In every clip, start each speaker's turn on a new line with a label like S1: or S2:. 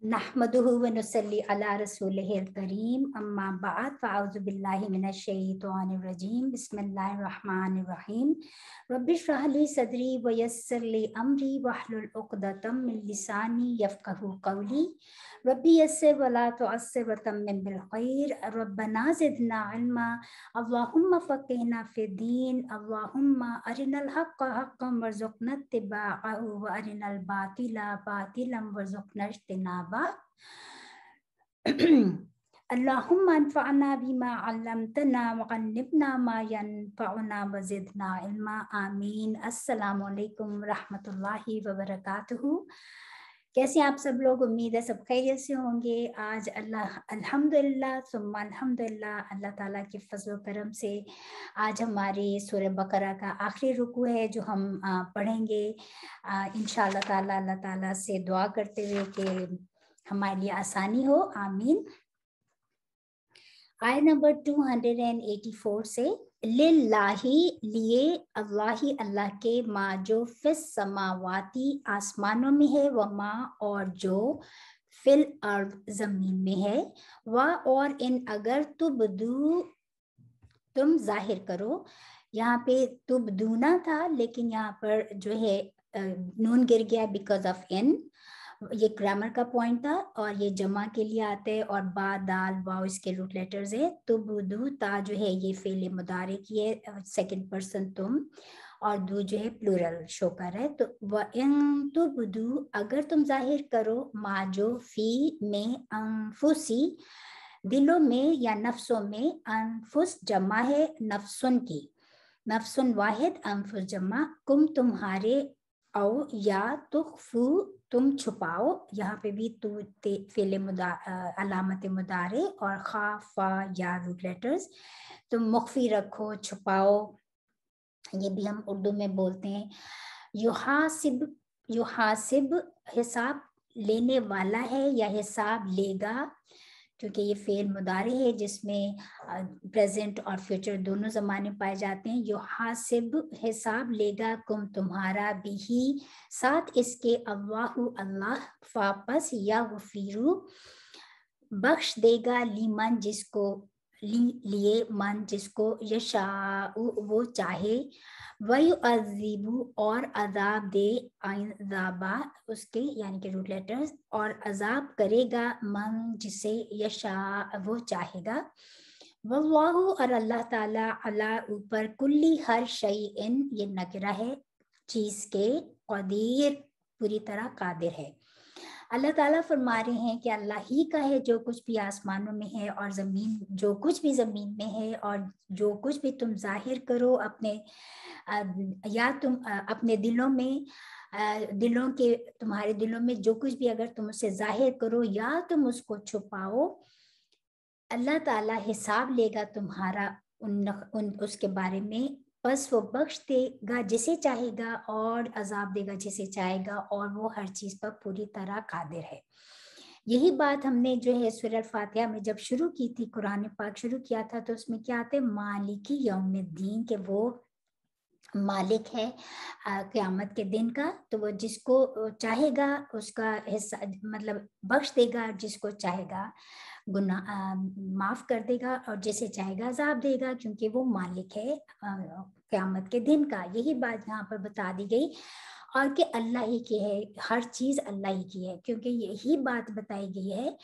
S1: नहमदुहु व नुसल्ली अला रसूलिहिल करीम अम्मा बाद फ़अऊज़ु बिल्लाहि मिनश शैतानिर रजीम बिस्मिल्लाहिर रहमानिर रहीम रब्बिश्रह ली सदरी व यस्सिर ली अमरी वहलुल उक़दतम मिन लिसानी यफ़क़हू क़ौली रब्बी यस्सिर व ला तुअस्सिर व तम्मिम बिल खैर रब्बना ज़िदना इल्मा अल्लाहुम्मा फ़क़्हिना फ़िद्दीन अल्लाहुम्मा अरिनल हक़्क़ हक़्क़न वरज़ुक़ना इत्तिबाअहु व अरिनल बातिला बातिलन वरज़ुक़ना इज्तिनाबा अल्लाहुम्मा अनफ़अना बिमा अल्लमतना व अल्लिमना मा यनफ़अुना व ज़िदना इल्मा आमीन। अस्सलामु अलैकुम रहमतुल्लाहि व बरकातुहू। कैसे आप सब लोग? उम्मीद है सब खैरियत से होंगे। आज अल्हम्दुलिल्लाह सुम्मा अल्हम्दुलिल्लाह अल्लाह ताला के फज़ल व करम से आज हमारी सूरह बकरा का आखिरी रुकू है जो हम पढ़ेंगे इंशाअल्लाह ताला। अल्लाह ताला से दुआ करते हुए कि हमारे लिए आसानी हो, आमीन। आयत नंबर 284 से लिल्लाही लिए अल्लाही अल्लाह के मा जो फिस समावाती आसमानों में है व मा और जो फिल अर्द जमीन में है व और इन अगर तुबदू तुम जाहिर करो। यहाँ पे तुबदूना था लेकिन यहाँ पर जो है नून गिर गया बिकॉज ऑफ इन। ये ग्रामर का पॉइंट था और ये जमा के लिए आते हैं और बा दाल वाव इसके रूट लेटर्स है। तुबदू ता जो है ये फेल मुदारे की है, सेकंड पर्सन तुम, और दू जो है प्लूरल शो कर रहा है। तो व इन तुबदू अगर तुम जाहिर करो मा जो फी में अनफुसी दिलों में या नफ्सों में, अनफुस जमा है नफ्सुन की, नफ्सुन वाहिद अनफुस जमा, कुम तुम्हारे, औ या तुख्फू तुम छुपाओ। यहाँ पे भी तू फेले अलामत मुदारे और खा फा या रूट लेटर्स, तुम मुख्फी रखो, छुपाओ। ये भी हम उर्दू में बोलते हैं। युहासिब, युहासिब हिसाब लेने वाला है या हिसाब लेगा, क्योंकि ये फेल मुदारे है जिसमें प्रेजेंट और फ्यूचर दोनों ज़माने पाए जाते हैं। युहासिब हिसाब लेगा, कुम तुम्हारा, बिही साथ इसके, अल्लाहु अल्लाह, वापस या गफीरू बख्श देगा, लीमन जिसको, लिए मन जिसको, यशाउ वो चाहे, वयुअज़्ज़िबु और अजाब दे, अज़ाबा उसके यानी कि रूट लेटर्स, और अजाब करेगा मन जिसे, यशा वो चाहेगा। वल्लाहु और अल्लाह ताला, अला ऊपर, कुल्ली हर शैइन ये नकरा है चीज के, कदीर पूरी तरह कादिर है। अल्लाह ताला फरमा रहे हैं कि अल्लाह ही का है जो कुछ भी आसमानों में है और ज़मीन, जो कुछ भी ज़मीन में है, और जो कुछ भी तुम जाहिर करो अपने या तुम अपने दिलों में, दिलों के, तुम्हारे दिलों में जो कुछ भी अगर तुम उसे जाहिर करो या तुम उसको छुपाओ, अल्लाह ताला हिसाब लेगा तुम्हारा उन उसके बारे में। बस वो बख्श देगा जिसे चाहेगा और अजाब देगा जिसे चाहेगा, और वो हर चीज पर पूरी तरह कादिर है। यही बात हमने जो है सूरह फातिहा में जब शुरू की थी, कुरान पाक शुरू किया था, तो उसमें क्या आते, मालिकी यौमिद्दीन, के वो मालिक है क़यामत के दिन का, तो वो जिसको चाहेगा उसका हिस्सा मतलब बख्श देगा, जिसको चाहेगा गुनाह माफ कर देगा, और जिसे चाहेगा अजाब देगा, क्योंकि वो मालिक है क़यामत के दिन का। यही बात यहाँ पर बता दी गई, और कि अल्लाह ही की है, हर चीज़ अल्लाह ही की है, क्योंकि यही बात बताई गई है।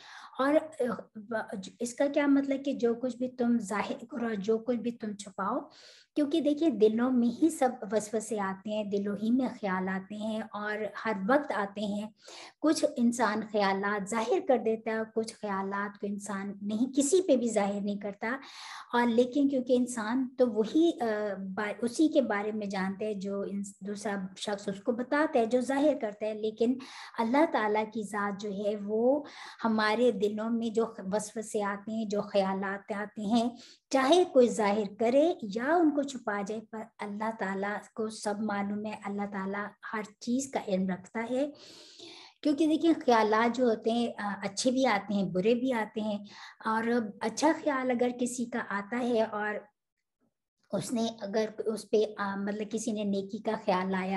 S1: और इसका क्या मतलब कि जो कुछ भी तुम जाहिर करो, जो कुछ भी तुम छुपाओ, क्योंकि देखिए दिलों में ही सब वसवसे आते हैं, दिलों ही में ख्याल आते हैं और हर वक्त आते हैं। कुछ इंसान ख्यालात जाहिर कर देता है, कुछ ख्यालात को इंसान नहीं, किसी पे भी जाहिर नहीं करता। और लेकिन क्योंकि इंसान तो वही उसी के बारे में जानते हैं जो दूसरा शख्स उसको बताता है, जो जाहिर करता है। लेकिन अल्लाह ताला की ज़ात जो है वो हमारे दिलों में जो वसवसे आते हैं, जो ख्यालात आते हैं, चाहे कोई जाहिर करे या उनको छुपा जाए, पर अल्लाह ताला को सब मालूम है। अल्लाह ताला हर चीज़ का इल्म रखता है, क्योंकि देखिए ख्यालात जो होते हैं अच्छे भी आते हैं, बुरे भी आते हैं। और अच्छा ख्याल अगर किसी का आता है और उसने अगर उस पे मतलब किसी ने नेकी का ख्याल आया,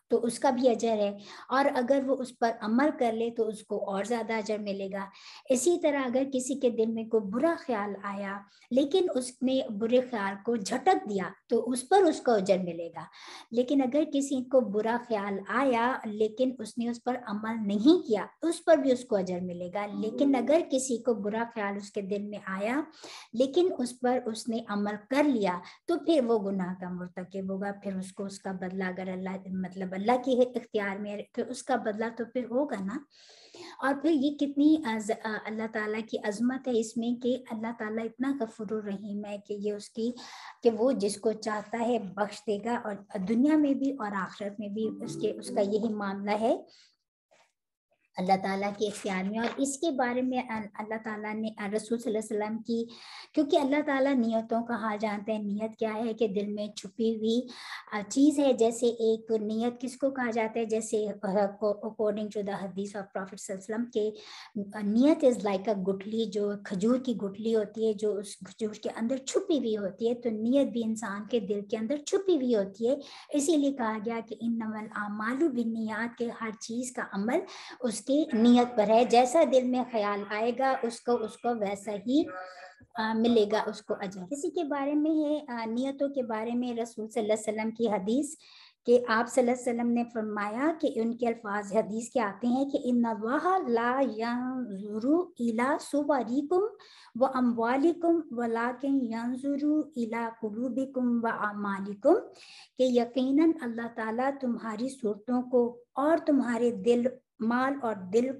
S1: تو اس کا بھی اجر ہے، اور اگر وہ اس پر عمل کر لے تو اس کو اور زیادہ اجر ملے گا۔ اسی طرح اگر کسی کے دل میں کوئی برا خیال آیا لیکن اس نے برے خیال کو جھٹک دیا تو اس پر اس کو اجر ملے گا۔ لیکن اگر کسی کو برا خیال آیا لیکن اس نے اس پر عمل نہیں کیا اس پر بھی اس کو اجر ملے گا۔ لیکن اگر کسی کو برا خیال اس کے دل میں آیا لیکن اس پر اس نے عمل کر لیا تو پھر وہ گناہ کا مرتکب ہوگا، پھر اس کو اس کا بدلہ، اگر اللہ کی اختیار میں تو اس کا بدلہ تو پھر ہوگا نا۔ اور پھر یہ کتنی اللہ تعالیٰ کی عظمت ہے اس میں کہ اللہ تعالیٰ اتنا غفور الرحیم ہے کہ یہ اس کی کہ وہ جس کو چاہتا ہے بخش دے گا، اور دنیا میں بھی اور آخرت میں بھی اس کا یہی معاملہ ہے اللہ تعالیٰ کے اختیار میں۔ اور اس کے بارے میں اللہ تعالیٰ نے رسول صلی اللہ علیہ وسلم کی، کیونکہ اللہ تعالیٰ نیتوں کا حال جانتے ہیں۔ نیت کیا ہے کہ دل میں چھپی ہوئی چیز ہے، جیسے ایک نیت کس کو کہا جاتا ہے، جیسے اکارڈنگ ٹو دا حدیث آف پروفیٹ صلی اللہ علیہ وسلم کہ نیت از لائک اے گٹھلی، جو کھجور کی گٹھلی ہوتی ہے جو اس کھجور کے اندر چھپی ہوئی ہوتی ہے، تو نیت بھی انسان کے دل کے اندر چھپی ہوئی ہوتی ہے۔ اسی لیے کہا گیا کہ انما الاعمال بالنیات، کے ہر چیز کا عمل اس کی نیت پر ہے، جیسا دل میں خیال آئے گا اس کو ویسا ہی ملے گا اس کو اجر۔ اسی کے بارے میں ہے نیتوں کے بارے میں رسول صلی اللہ علیہ وسلم کی حدیث کہ آپ صلی اللہ علیہ وسلم نے فرمایا کہ ان کے الفاظ حدیث کے آتے ہیں کہ ان اللہ لا ينظر الى صورکم واموالکم ولکن ينظر الى قلوبکم واعمالکم، کہ یقیناً اللہ تعالیٰ تمہاری صورتوں کو اور تمہارے دل مال اور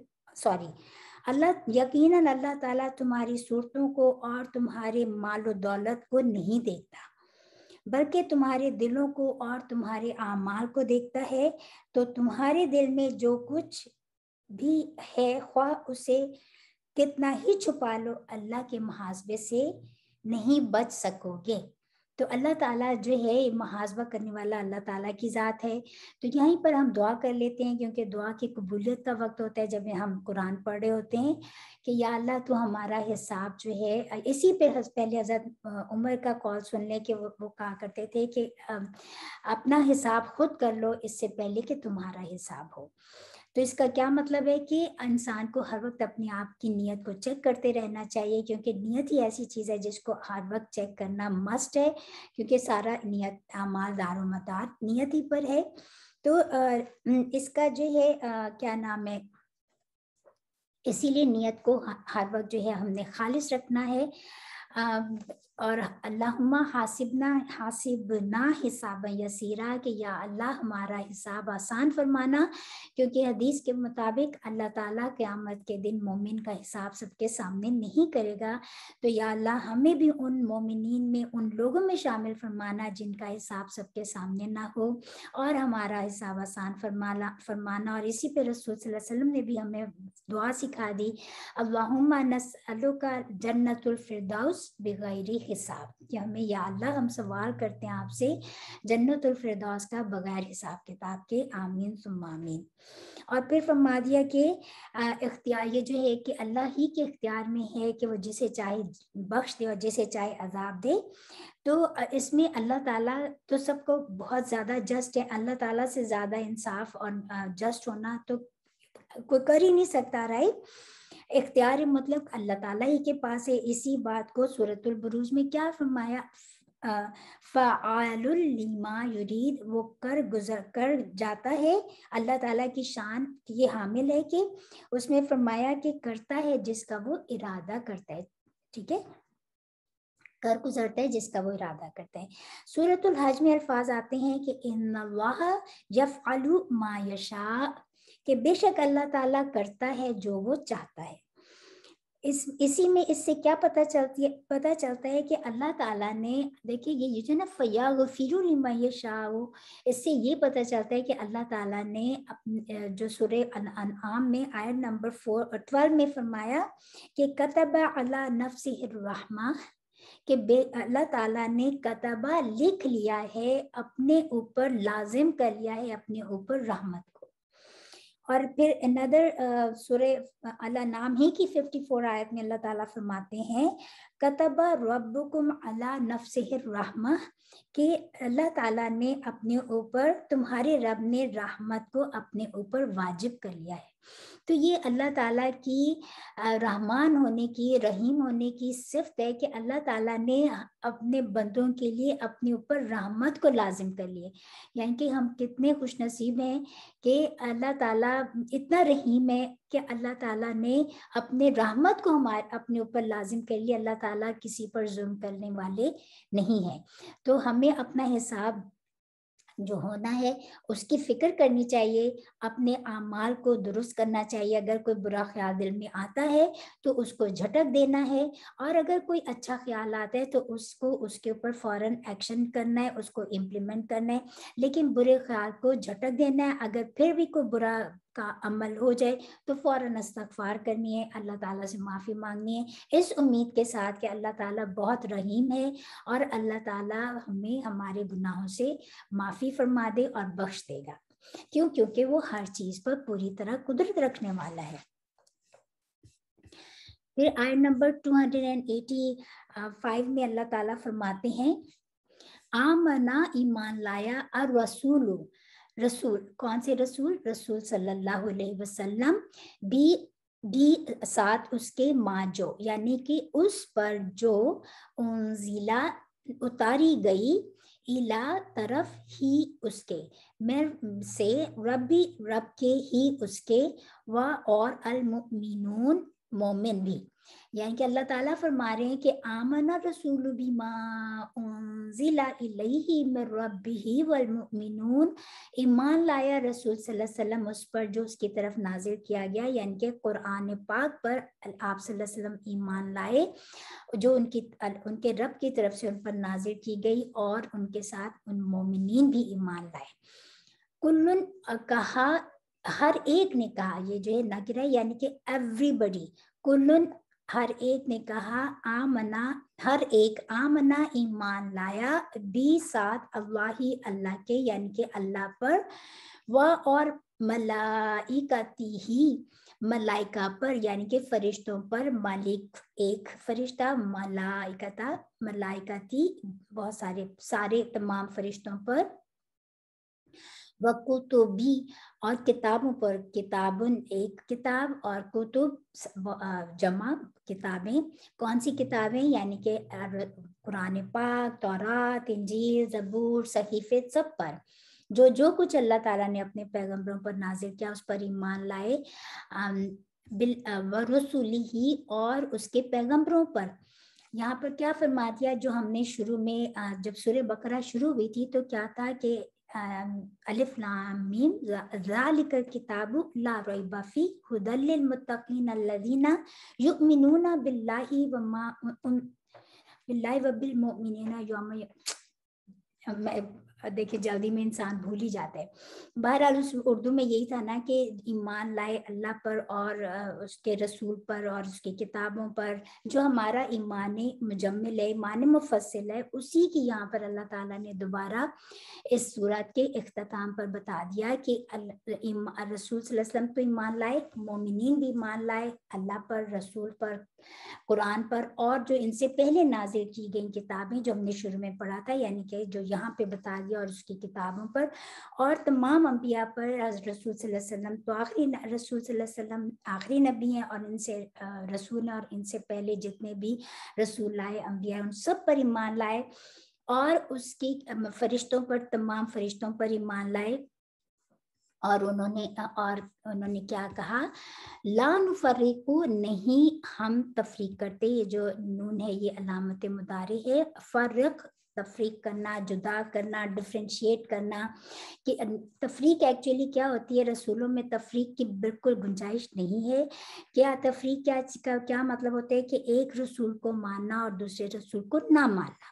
S1: یقیناً اللہ تعالیٰ تمہاری صورتوں کو اور تمہارے مال و دولت کو نہیں دیکھتا بلکہ تمہارے دلوں کو اور تمہارے اعمال کو دیکھتا ہے۔ تو تمہارے دل میں جو کچھ بھی ہے خواہ اسے کتنا ہی چھپا لو اللہ کے محاسبے سے نہیں بچ سکو گے۔ تو اللہ تعالیٰ جو ہے محاسبہ کرنے والا اللہ تعالیٰ کی ذات ہے۔ تو یہیں پر ہم دعا کر لیتے ہیں، کیونکہ دعا کی قبولیت کا وقت ہوتا ہے جب ہم قرآن پڑھ رہے ہوتے ہیں کہ یا اللہ تو ہمارا حساب جو ہے، اسی پہ پہلے حضرت عمر کا کال سن لیں کہ وہ کہا کرتے تھے کہ اپنا حساب خود کر لو اس سے پہلے کہ تمہارا حساب ہو۔ تو اس کا کیا مطلب ہے کہ انسان کو ہر وقت اپنے آپ کی نیت کو چیک کرتے رہنا چاہیے، کیونکہ نیت ہی ایسی چیز ہے جس کو ہر وقت چیک کرنا مسٹ ہے، کیونکہ سارا نیت اعمال دار و مدار نیت ہی پر ہے۔ تو اس کا جو ہے کیا نام ہے، اسی لیے نیت کو ہر وقت جو ہے ہم نے خالص رکھنا ہے۔ اور اللہم حاسبنا حسابا یسیرا، کہ یا اللہ ہمارا حساب آسان فرمانا، کیونکہ حدیث کے مطابق اللہ تعالیٰ قیامت کے دن مومن کا حساب سب کے سامنے نہیں کرے گا۔ تو یا اللہ ہمیں بھی ان مومنین میں، ان لوگوں میں شامل فرمانا جن کا حساب سب کے سامنے نہ ہو، اور ہمارا حساب آسان فرمانا۔ اور اسی پہ رسول صلی اللہ علیہ وسلم نے بھی ہمیں دعا سکھا دی، اللہم نسألک جنت الفردوس بغیر حساب، کہ ہمیں یا اللہ ہم سوال کرتے ہیں آپ سے جنت الفردوس کا بغیر حساب کتاب کے، آمین ثم آمین۔ اور پھر فرما دیا کہ اختیار یہ جو ہے کہ اللہ ہی کے اختیار میں ہے کہ وہ جسے چاہے بخش دے اور جسے چاہے عذاب دے۔ تو اس میں اللہ تعالیٰ تو سب کو بہت زیادہ جسٹ ہے، اللہ تعالیٰ سے زیادہ انصاف اور جسٹ ہونا تو کوئی کر ہی نہیں سکتا، رائٹ۔ اختیار مطلب اللہ تعالیٰ ہی کے پاس ہے۔ اسی بات کو سورۃ البروج میں کیا فرمایا، فعال لما یرید، وہ گزر کر جاتا ہے۔ اللہ تعالیٰ کی شان یہ حامل ہے کہ اس میں فرمایا کہ کرتا ہے جس کا وہ ارادہ کرتا ہے، ٹھیک ہے، کر گزرتا ہے جس کا وہ ارادہ کرتا ہے۔ سورۃ الحج میں الفاظ آتے ہیں کہ ان اللہ یفعل ما یشاء، کہ بے شک اللہ تعالیٰ کرتا ہے جو وہ چاہتا ہے۔ اسی میں اس سے کیا پتہ چلتا ہے کہ اللہ تعالیٰ نے، دیکھیے یہ جو نا فیغفر لمن یشاء، اس سے یہ پتہ چلتا ہے کہ اللہ تعالیٰ نے جو سورہ انعام میں آیت نمبر 12 میں فرمایا کہ کتب علی نفسہ الرحمہ، کہ اللہ تعالیٰ نے کتبہ لکھ لیا ہے، اپنے اوپر لازم کر لیا ہے اپنے اوپر رحمت کو۔ اور پھر another سورہ الانعام ہی کی 54 آیت میں اللہ تعالیٰ فرماتے ہیں کتب ربکم علی نفسہ الرحمہ کہ اللہ تعالیٰ نے اپنے اوپر، تمہارے رب نے رحمت کو اپنے اوپر واجب کر لیا ہے. تو یہ اللہ تعالیٰ کی رحمان ہونے کی، رحیم ہونے کی صفت ہے کہ اللہ تعالیٰ نے اپنے بندوں کے لیے اپنے اوپر رحمت کو لازم کر لیے. یعنی کہ ہم کتنے خوش نصیب ہیں کہ اللہ تعالیٰ اتنا رحیم ہے کہ اللہ تعالیٰ نے اپنے رحمت کو اپنے اوپر لازم کر لیا. اللہ تعالیٰ کسی پر ظلم کرنے والے نہیں ہیں. تو ہمیں اپنا حساب جو ہونا ہے اس کی فکر کرنی چاہیے، اپنے اعمال کو درست کرنا چاہیے. اگر کوئی برا خیال دل میں آتا ہے تو اس کو جھٹک دینا ہے، اور اگر کوئی اچھا خیال آتا ہے تو اس کے اوپر فوراً ایکشن کرنا ہے، اس کو امپلیمنٹ کرنا ہے. لیکن برے خیال کو جھٹک دینا ہے. اگر پھر بھی کوئی برا کا عمل ہو جائے تو فوراً استغفار کرنی ہے، اللہ تعالیٰ سے معافی مانگنی ہے، اس امید کے ساتھ کہ اللہ تعالیٰ بہت رحیم ہے اور اللہ تعالیٰ ہمیں ہمارے گناہوں سے معافی فرما دے اور بخش دے گا. کیونکہ وہ ہر چیز پر پوری طرح قدرت رکھنے والا ہے. پھر آیت نمبر 285 میں اللہ تعالیٰ فرماتے ہیں آمنا ایمان لایا الرسول، رسول کون سے رسول؟ رسول صلی اللہ علیہ وسلم، بھی ساتھ اس کے ما جو، یعنی کہ اس پر جو انزلہ اتاری گئی، الا طرف ہی اس کے، میں سے رب کے ہی اس کے، اور المؤمنون مومن بھی. یعنی کہ اللہ تعالیٰ فرما رہے ہیں کہ آمن الرسول بما انزل الیہ من ربہ والمؤمنون، ایمان لایا رسول صلی اللہ علیہ وسلم اس پر جو اس کی طرف نازل کیا گیا، یعنی کہ قرآن پاک پر آپ صلی اللہ علیہ وسلم ایمان لائے جو ان کے رب کی طرف سے ان پر نازل کی گئی، اور ان کے ساتھ ان مومنین بھی ایمان لائے. کلن کہا، ہر ایک نے کہا، یہ جو ہے نکرہ یعنی کہ ایوری بڈی، کلن ہر ایک نے کہا، آمنا ہر ایک، آمنا ایمان لایا، بھی ساتھ اللہ کے یعنی کہ اللہ پر، اور ملائکتی ہی ملائکہ پر یعنی کہ فرشتوں پر، مالک ایک فرشتہ، ملائکتی بہت سارے تمام فرشتوں پر، وکتبی اور کتابوں پر، کتابن ایک کتاب، اور کتب جمع کتابیں. کون سی کتابیں؟ یعنی کہ قرآن پاک، تورات، انجیل، زبور، صحیفے، سب پر جو کچھ اللہ تعالیٰ نے اپنے پیغمبروں پر نازل کیا اس پر ایمان لائے، ورسولہ اور اس کے پیغمبروں پر. یہاں پر کیا فرما دیا؟ جو ہم نے شروع میں جب سورہ بقرہ شروع ہوئی تھی تو کیا تھا کہ الف لام میم ذالک الکتاب لا ریب فیہ ھدی للمتقین الذین یؤمنون باللہ وبالمؤمنین دیکھیں جلدی میں انسان بھول ہی جاتا ہے. بہرحال اس اردو میں یہی تھا نا کہ ایمان لائے اللہ پر اور اس کے رسول پر اور اس کی کتابوں پر. جو ہمارا ایمان مجمل ہے، ایمان مفصل ہے، اسی کی یہاں پر اللہ تعالیٰ نے دوبارہ اس سورت کے اختتام پر بتا دیا کہ رسول صلی اللہ علیہ وسلم تو ایمان لائے، مومنین بھی ایمان لائے اللہ پر، رسول پر، قرآن پر، اور جو ان سے پہلے نازل کی گئی کتابیں جو ہم نے شروع میں پڑھا تھا، یعنی کہ جو یہاں پہ بتا دیا، اور اس کی کتابوں پر، اور تمام انبیاء پر. رسول صلی اللہ علیہ وسلم تو رسول صلی اللہ علیہ وسلم آخری نبی ہیں، اور ان سے رسول ہیں، اور ان سے پہلے جتنے بھی رسول لائے انبیاء ان سب پر ایمان لائے، اور اس کی فرشتوں پر، تمام فرشتوں پر ایمان لائے. اور انہوں نے کیا کہا؟ لا نفرق، نہیں ہم تفریق کرتے. یہ جو نون ہے یہ علامت مضارع ہے. فرق تفریق کرنا، جدا کرنا، ڈفرینشیٹ کرنا. کہ تفریق ایکچولی کیا ہوتی ہے؟ رسولوں میں تفریق کی بالکل گنجائش نہیں ہے. کیا تفریق کیا مطلب ہوتا ہے کہ ایک رسول کو ماننا اور دوسرے رسول کو نہ ماننا.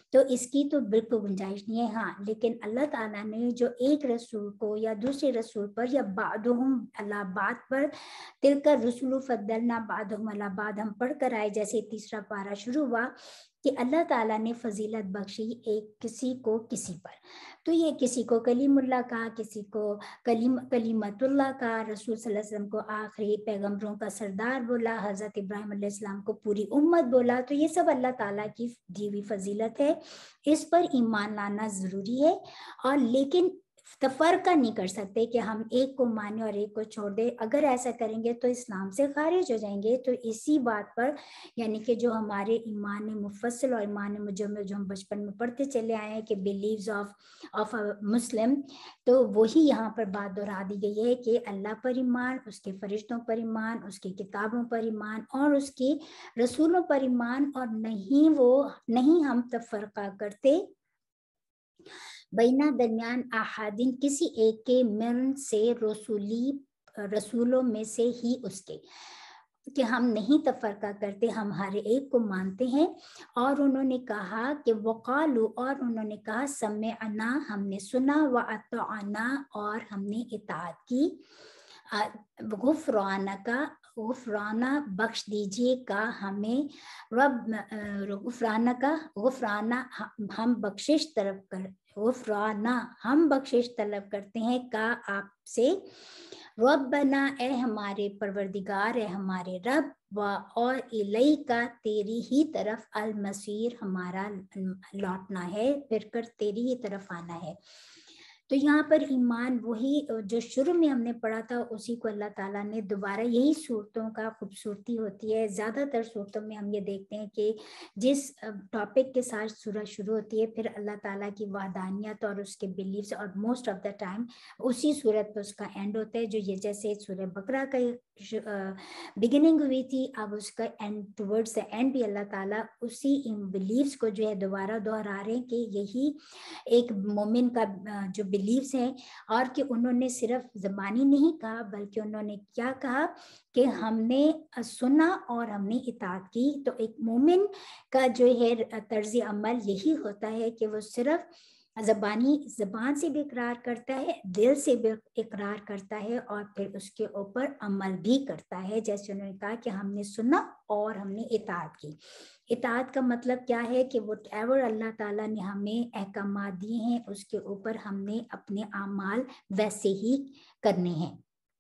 S1: تو اس کی تو بالکل گنجائش نہیں ہے. ہاں لیکن اللہ تعالیٰ نے جو ایک رسول کو یا دوسرے رسول پر یا بعضهم علی بعض پر تلک الرسل فضلنا بعضهم علی بعض ہم پڑھ کر آئے جیسے تیسرا پارہ شروع ہوا کہ اللہ تعالیٰ نے فضیلت بخشی ایک کسی کو کسی پر. تو یہ کسی کو کلیم اللہ کہا, کسی کو کلیمت اللہ کا, رسول صلی اللہ علیہ وسلم کو آخری پیغمبروں کا سردار بولا, حضرت ابراہیم علیہ السلام کو پوری امت بولا. تو یہ سب اللہ تعالیٰ کی دی ہوئی فضیلت ہے, اس پر ایمان لانا ضروری ہے. اور لیکن تفرقہ نہیں کر سکتے کہ ہم ایک کو مانیں اور ایک کو چھوڑ دیں. اگر ایسا کریں گے تو اسلام سے خارج ہو جائیں گے. تو اسی بات پر یعنی کہ جو ہمارے ایمان مفصل اور ایمان مجمل جو ہم بچپن میں پڑھتے چلے آئے ہیں کہ بلیوز آف مسلم, تو وہی یہاں پر بات دہرا دی گئی ہے کہ اللہ پر ایمان, اس کے فرشتوں پر ایمان, اس کی کتابوں پر ایمان اور اس کے رسولوں پر ایمان, اور نہیں ہم تفرقہ کرتے بینا درمیان احادین کسی ایک کے من سے رسولوں میں سے ہی اس کے, کہ ہم نہیں تفرقہ کرتے, ہم ہر ایک کو مانتے ہیں. اور انہوں نے کہا کہ وقالو, اور انہوں نے کہا سمعنا ہم نے سنا, واطعنا اور ہم نے اطاعت کی, غفرانہ بخش دیجیے کا ہمیں رب, غفرانہ ہم بخشش طلب کرتے ہیں کا آپ سے, ربنا اے ہمارے پروردگار, اے ہمارے رب, اور الیکا تیری ہی طرف المصیر ہمارا لوٹنا ہے, پھر کر تیری ہی طرف آنا ہے. تو یہاں پر ایمان وہی جو شروع میں ہم نے پڑھا تھا اسی کو اللہ تعالیٰ نے دوبارہ, یہی صورتوں کا خوبصورتی ہوتی ہے. زیادہ تر صورتوں میں ہم یہ دیکھتے ہیں کہ جس ٹاپک کے ساتھ سورہ شروع ہوتی ہے پھر اللہ تعالیٰ کی وحدانیت اور اس کے بلیفس, اور موسٹ آف دا ٹائم اسی صورت پہ اس کا اینڈ ہوتا ہے. جو یہ جیسے سورہ بقرہ کا بگننگ ہوئی تھی, اب اس کا اینڈ ٹورڈز دا اینڈ بھی اللہ تعالیٰ اسی بلیفس کو جو ہے دوبارہ دہرا رہے ہیں کہ یہی ایک مومن کا جو بلیفس ہیں, اور کہ انہوں نے صرف زبانی نہیں کہا بلکہ انہوں نے کیا کہا کہ ہم نے سنا اور ہم نے اطاعت کی. تو ایک مومن کا جو ہے طرز عمل یہی ہوتا ہے کہ وہ صرف زبان سے بھی اقرار کرتا ہے, دل سے بھی اقرار کرتا ہے, اور پھر اس کے اوپر عمل بھی کرتا ہے. جیسے انہوں نے کہا کہ ہم نے سنا اور ہم نے اطاعت کی. اطاعت کا مطلب کیا ہے کہ وٹ ایور اللہ تعالیٰ نے ہمیں احکامات دیے ہیں اس کے اوپر ہم نے اپنے اعمال ویسے ہی کرنے ہیں.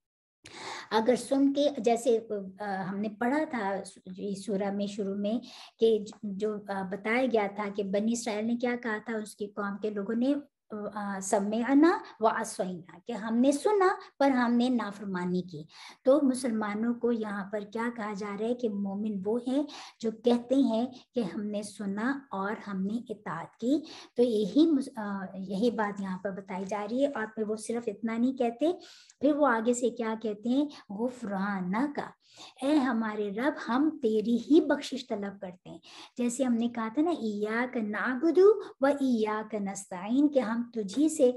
S1: اگر سن کے, جیسے ہم نے پڑھا تھا سورہ میں شروع میں کہ جو بتایا گیا تھا کہ بنی اسرائیل نے کیا کہا تھا, اس کی قوم کے لوگوں نے سمعنا وعصینا, کہ ہم نے سنا پر ہم نے نافرمانی کی. تو مسلمانوں کو یہاں پر کیا کہا جا رہا ہے کہ مومن وہ ہیں جو کہتے ہیں کہ ہم نے سنا اور ہم نے اطاعت کی. تو یہی بات یہاں پر بتائی جا رہی ہے. اور پھر وہ صرف اتنا نہیں کہتے, پھر وہ آگے سے کیا کہتے ہیں, غفرانہ کا, اے ہمارے رب ہم تیری ہی بخشش طلب کرتے ہیں. جیسے ہم نے کہا تھا نا, ایاک نعبد و ایاک نستعین, کہ ہم تجھی سے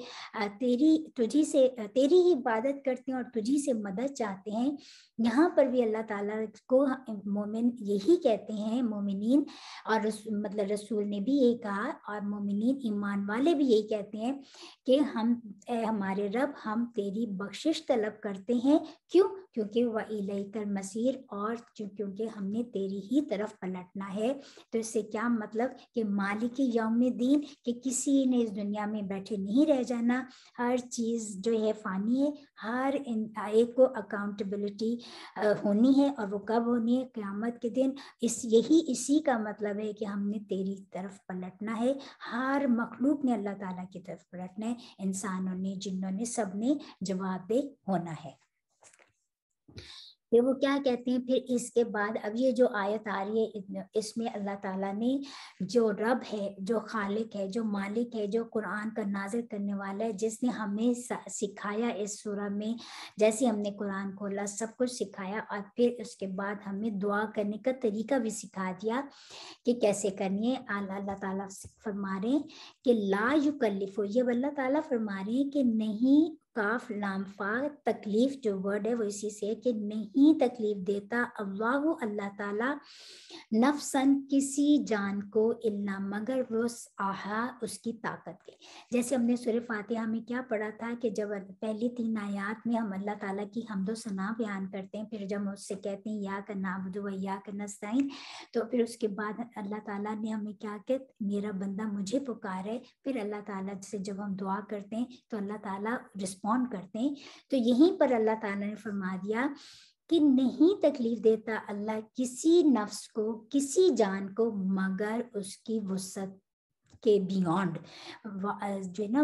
S1: تیری ہی عبادت کرتے ہیں اور تجھی سے مدد چاہتے ہیں. یہاں پر بھی اللہ تعالیٰ کو مومن یہی کہتے ہیں, مومنین, اور مطلب رسول نے بھی یہی کہا, اور مومنین ایمان والے بھی یہی کہتے ہیں کہ اے ہمارے رب ہم تیری بخشش طلب کرتے ہیں. کیوں؟ کیونکہ وَإِلَيْكَ الْمَصِيرُ, اور کیونکہ ہم نے تیری ہی طرف پلٹنا ہے. تو اس سے کیا مطلب کہ مالک یوم الدین, کہ کسی نے اس دنیا میں بیٹھے نہیں رہ جانا, ہر چیز جو ہے فانی ہے, ہر ایک کو اکاؤنٹیبلٹی ہونی ہے, اور وہ کب ہونی ہے؟ قیامت کے دن. اسی کا مطلب ہے کہ ہم نے تیری طرف پلٹنا ہے. ہر مخلوق نے اللہ تعالیٰ کی طرف پلٹنا ہے, انسانوں نے, جنوں نے, سب نے جواب دہ ہونا ہے. پھر وہ کیا کہتے ہیں, پھر اس کے بعد اب یہ جو آیت آ رہی ہے اس میں اللہ تعالیٰ نے جو رب ہے, جو خالق ہے, جو مالک ہے, جو قرآن کا نازل کرنے والا ہے, جس نے ہمیں سکھایا اس سورہ میں, جیسے ہم نے قرآن کھولا سب کچھ سکھایا, اور پھر اس کے بعد ہمیں دعا کرنے کا طریقہ بھی سکھا دیا کہ کیسے کرنی ہے. اللہ تعالیٰ فرما رہے ہیں کہ لا یکلف, یہ اللہ تعالیٰ فرما رہے ہیں کہ نہیں काफ लाम फा, तकलीफ जो वर्ड है वो इसी से कि नहीं तकलीफ देता अल्लाह अल्लाह ताला नफसन किसी जान को इल्ला मगर वुसअहा उसकी ताकत के। जैसे हमने सूरह फातिहा में क्या पढ़ा था कि जब पहली 3 आयात में हम अल्लाह ताला की हम्दो सना बयान करते हैं, फिर जब उससे कहते हैं या का नाबुदु व या का नस्तईन, तो फिर उसके बाद अल्लाह ताला ने हमें क्या कि मेरा बंदा मुझे पुकारे, फिर अल्लाह ताला से जब हम दुआ करते हैं तो अल्लाह ताला रिस्पॉन्ड करते हैं। तो यहीं पर अल्लाह ताला ने फरमा दिया कि नहीं तकलीफ देता अल्लाह किसी नफ्स को, किसी जान को मगर उसकी वुसअत के बियॉन्ड, जो है ना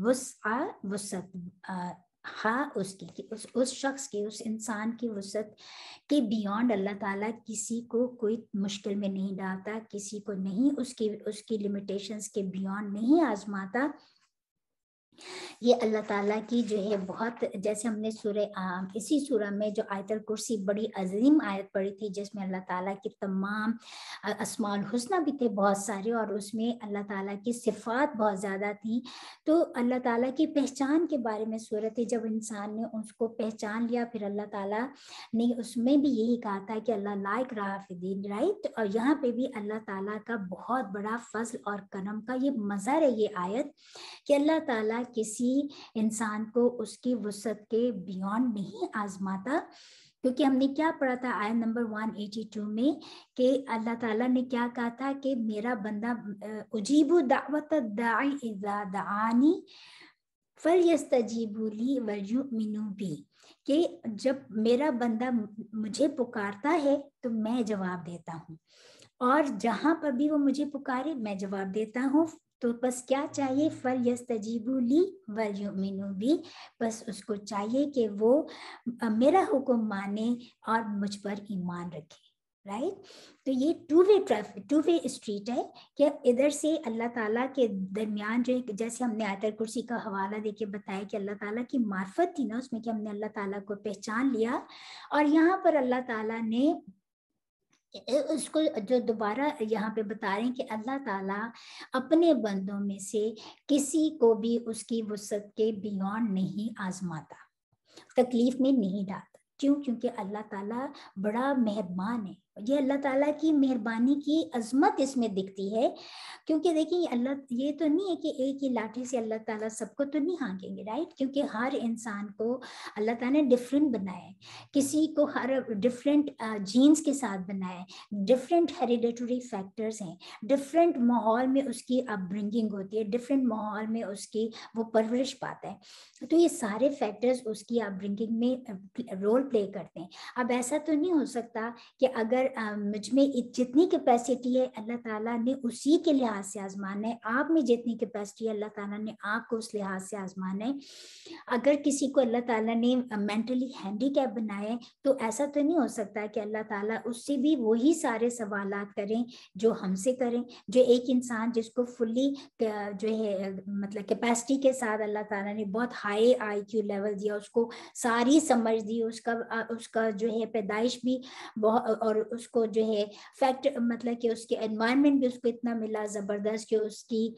S1: वुसअत हाँ उसकी कि उस शख्स की, उस इंसान की वुसअत के बियॉन्ड अल्लाह ताला किसी को कोई मुश्किल में नहीं डालता, किसी को नहीं उसकी लिमिटेशंस के बियॉन्ड नहीं आजमाता। ये अल्लाह ताला की जो है बहुत, जैसे हमने इसी सूरह में जो आयतल कुर्सी बड़ी अजीम आयत पढ़ी थी जिसमें अल्लाह ताला की तमाम अस्माउल हुस्ना भी थे बहुत सारे, और उसमें अल्लाह ताला की सिफात बहुत ज़्यादा थी। तो अल्लाह ताला की पहचान के बारे में सूरत थी, जब इंसान ने उसको पहचान लिया फिर अल्लाह ताला ने उसमें भी यही कहा था कि अल्लाह लाइक राफिदीन, राइट। और यहाँ पे भी अल्लाह ताला का बहुत बड़ा फजल और करम का ये मज़हर है ये आयत कि अल्लाह ताला किसी इंसान को उसकी वुसअत के बियॉन्ड नहीं आजमाता। क्योंकि हमने क्या पढ़ा था आयत नंबर 182 में कि अल्लाह ताला ने क्या कहा था कि मेरा बंदा उजीबु दावत दाई इज़ा दआनी फलयस्तजीबू ली वलयुमिनू बी, कि जब मेरा बंदा मुझे पुकारता है तो मैं जवाब देता हूँ, और जहां पर भी वो मुझे पुकारे मैं जवाब देता हूँ। तो बस क्या चाहिए, फल यस्तजीबू ली वल युमिनू बी, बस उसको चाहिए कि वो मेरा हुक्म माने और मुझ पर ईमान रखे, राइट। तो ये टू वे स्ट्रीट है कि इधर से अल्लाह ताला के दरमियान जो एक, जैसे हमने आयतल कुर्सी का हवाला देके बताया कि अल्लाह ताला की मार्फत थी ना उसमें कि हमने अल्लाह ताला को पहचान लिया, और यहाँ पर अल्लाह ताला ने उसको जो दोबारा यहाँ पे बता रहे हैं कि अल्लाह ताला अपने बंदों में से किसी को भी उसकी वुसअत के बियॉन्ड नहीं आजमाता, तकलीफ में नहीं डालता। क्यों? क्योंकि अल्लाह ताला बड़ा मेहरबान है। ये अल्लाह ताला की मेहरबानी की अजमत इसमें दिखती है। क्योंकि देखिए अल्लाह, ये तो नहीं है कि एक ही लाठी से अल्लाह ताला सबको तो नहीं हाँकेंगे, राइट। क्योंकि हर इंसान को अल्लाह ताला ने डिफरेंट बनाया है, किसी को हर डिफरेंट जीन्स के साथ बनाया है, डिफरेंट हेरिडेटरी फैक्टर्स हैं, डिफरेंट माहौल में उसकी अपब्रिंगिंग होती है, डिफरेंट माहौल में उसकी वो परवरिश पाता है। तो ये सारे फैक्टर्स उसकी अपब्रिंगिंग में रोल प्ले करते हैं। अब ऐसा तो नहीं हो सकता कि अगर मुझ में जितनी कैपेसिटी है अल्लाह ताला ने उसी के लिहाज से आजमाना है, आप में जितनी कैपेसिटी है अल्लाह ताला ने आपको उस लिहाज से आजमाना है। अगर किसी को अल्लाह ताला ने मेंटली हैंडीकैप बनाया है तो ऐसा तो नहीं हो सकता कि अल्लाह ताला उससे भी वही सारे सवालात करें जो हमसे करें। जो एक इंसान जिसको फुल्ली जो है मतलब कैपेसिटी के साथ अल्लाह ताला ने बहुत हाई IQ लेवल दिया, उसको सारी समझ दी, उसका जो है पैदाइश भी बहुत, और उसको जो है फैक्ट मतलब कि उसके एनवायरनमेंट भी उसको इतना मिला ज़बरदस्त कि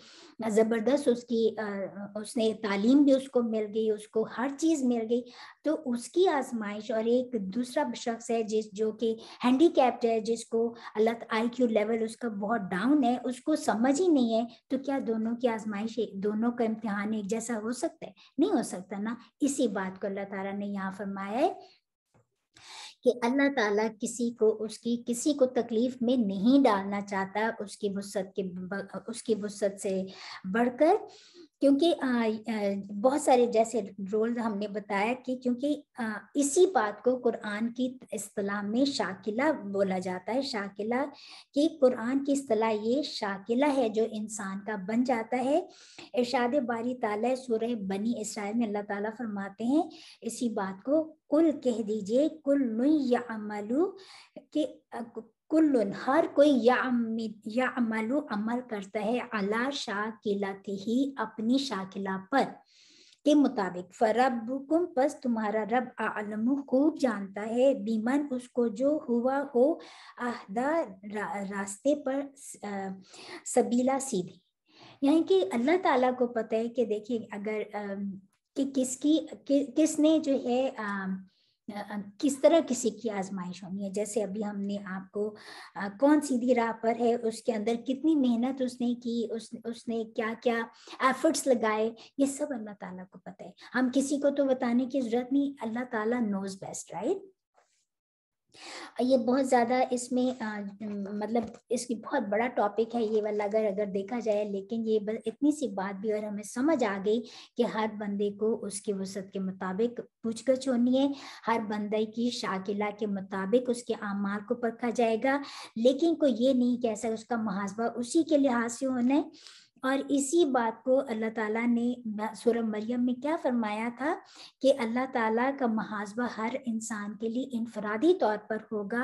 S1: उसने तालीम भी उसको मिल गई, उसको हर चीज़ मिल गई। तो उसकी आजमाइश और एक दूसरा शख्स है जो कि हैंडीकैप्ड है, जिसको अल्लाह IQ लेवल उसका बहुत डाउन है, उसको समझ ही नहीं है, तो क्या दोनों की आजमाइश दोनों का इम्तिहान एक जैसा हो सकता है? नहीं हो सकता ना। इसी बात को अल्लाह ताला ने यहाँ फरमाया है कि अल्लाह ताला किसी को तकलीफ में नहीं डालना चाहता उसकी वुसअत से बढ़कर। क्योंकि बहुत सारे जैसे रोल हमने बताया कि क्योंकि इसी बात को कुरान की इस्तिलाह में शाकिला बोला जाता है। शाकिला कि कुरान की इस्तिलाह ये शाकिला है जो इंसान का बन जाता है। इरशाद बारी ताला सूरह बनी इसराइल में अल्लाह ताला फरमाते हैं इसी बात को, कुल कह दीजिए कुल्लुन यअमलु कि कुल्लुन हर कोई यअमलु अमल करता है अला शाकिलतिही अपनी शाकिला पर के मुताबिक, फरब्बुकुम बस तुम्हारा रब आलमु खूब जानता है, बीमन उसको जो हुआ हो आहदा रास्ते पर सबीला सीधी। यानी कि अल्लाह ताला को पता है कि देखिए अगर کہ کس نے جو ہے کس طرح کسی کی آزمائش ہونی ہے. جیسے ابھی ہم نے آپ کو کون سیدھی راہ پر ہے اس کے اندر کتنی محنت اس نے کی, اس نے کیا کیا ایفرٹس لگائے, یہ سب اللہ تعالیٰ کو پتہ ہے. ہم کسی کو تو بتانے کی ضرورت نہیں, اللہ تعالیٰ نوز بیسٹ, رائٹ. یہ بہت زیادہ اس میں مطلب اس کی بہت بڑا ٹاپک ہے یہ والا اگر دیکھا جائے, لیکن یہ اتنی سی بات بھی اگر ہمیں سمجھ آ گئی کہ ہر بندے کو اس کی وسعت کے مطابق پوچھ گچھ ہونی ہے, ہر بندے کی شاکلہ کے مطابق اس کے اعمال کو پرکھا جائے گا, لیکن کوئی یہ نہیں کہہ سکتا اس کا محاسبہ اسی کے لحاظ سے ہونا ہے. اور اسی بات کو اللہ تعالیٰ نے سورہ مریم میں کیا فرمایا تھا کہ اللہ تعالیٰ کا محاسبہ ہر انسان کے لیے انفرادی طور پر ہوگا.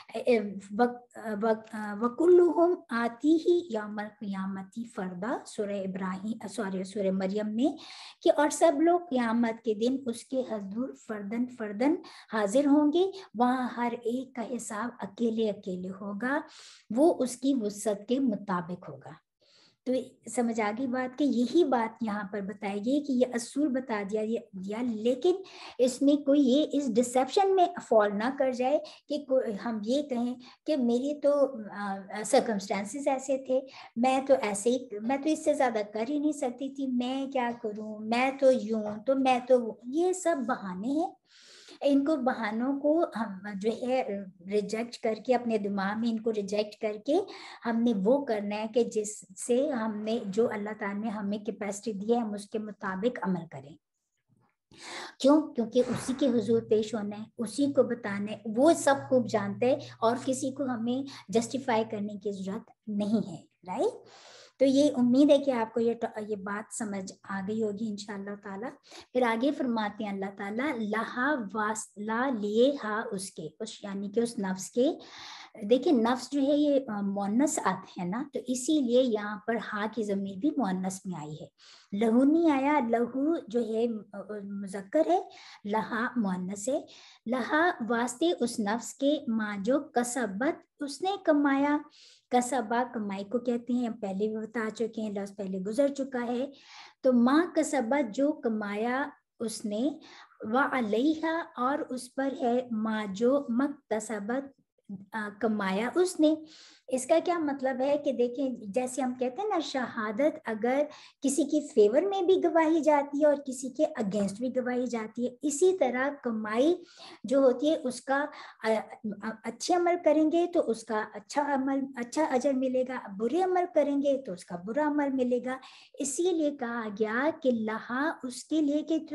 S1: وَكُلُّهُمْ آتِيهِ يَوْمَ الْقِيَامَةِ فَرْدًا, سورہ مریم میں, کہ اور سب لوگ قیامت کے دن اس کے حضور فردن حاضر ہوں گے. وہاں ہر ایک کا حساب اکیلے ہوگا, وہ اس کی وسعت کے مطابق ہوگا. تو سمجھ آ گئی بات کہ یہی بات یہاں پر بتائی گئی کہ یہ اصول بتا دیا, لیکن اس میں کوئی یہ اس ڈسیپشن میں فال نہ کر جائے کہ ہم یہ کہیں کہ میری تو سرکمسٹانسز ایسے تھے, میں تو اس سے زیادہ کر ہی نہیں سکتی تھی, میں کیا کروں, میں تو یوں, تو میں تو, یہ سب بہانے ہیں. ان کو بہانوں کو ہم جو ہے ریجیکٹ کر کے, اپنے دماغ میں ان کو ریجیکٹ کر کے ہم نے وہ کرنا ہے کہ جس سے ہم نے جو اللہ تعالیٰ نے ہمیں کیپیسٹی دی ہے ہم اس کے مطابق عمل کریں. کیونکہ اسی کے حضور پیش ہونا ہے, اسی کو بتانا ہے, وہ سب خوب جانتے ہیں اور کسی کو ہمیں جسٹیفائی کرنے کی ضرورت نہیں ہے, رائٹ. تو یہ امید ہے کہ آپ کو یہ بات سمجھ آ گئی ہوگی انشاءاللہ تعالیٰ. پھر آگے فرماتے ہیں اللہ تعالیٰ, لہا واسلا لیے ہا اس کے, یعنی کہ اس نفس کے. دیکھیں نفس جو ہے یہ مؤنث آتے ہیں نا, تو اسی لیے یہاں پر ہا کی ضمیر بھی مؤنث میں آئی ہے. لہو نہیں آیا, لہو جو ہے مذکر ہے, لہا مؤنث ہے. لہا واسطے اس نفس کے, ماں جو کسبت اس نے کمایا. کسبہ کمائی کو کہتے ہیں, پہلے بھی بتا چکے ہیں, لفظ پہلے گزر چکا ہے. تو ماں کسبت جو کمایا اس نے, وعلیہا اور اس پر ہے, ماں جو مکتسبت کمایا اس نے. اس کا کیا مطلب ہے کہ دیکھیں جیسے ہم کہتے ہیں نا, شہادت اگر کسی کی فیور میں بھی گواہی جاتی ہے اور کسی کے اگینسٹ بھی گواہی جاتی ہے, اسی طرح کمائی جو ہوتی ہے اس کا اچھے عمل کریں گے تو اس کا اچھا اجر ملے گا, برے عمل کریں گے تو اس کا برا عمل ملے گا. اسی لیے کہا گیا کہ لہا اس کے لیے کہ